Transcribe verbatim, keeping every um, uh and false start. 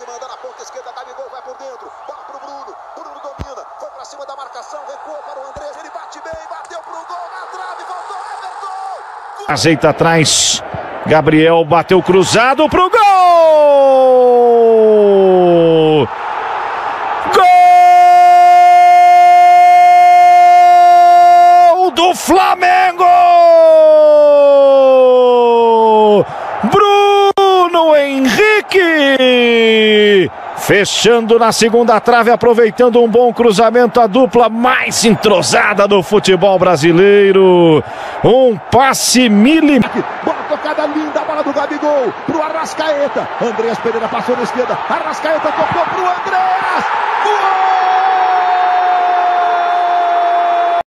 Manda na ponta esquerda, Gabigol vai por dentro, bola pro Bruno, Bruno domina, foi pra cima da marcação, recuou para o Andrés, ele bate bem, bateu pro gol, na trave, voltou, Everton! Ajeita atrás, Gabriel bateu cruzado pro gol! Gol do Flamengo! Bruno Henrique! Fechando na segunda trave, aproveitando um bom cruzamento, a dupla mais entrosada do futebol brasileiro. Um passe milimétrico. Bola tocada linda, a bola do Gabigol pro Arrascaeta. Andrés Pereira passou na esquerda, Arrascaeta tocou pro Andrés.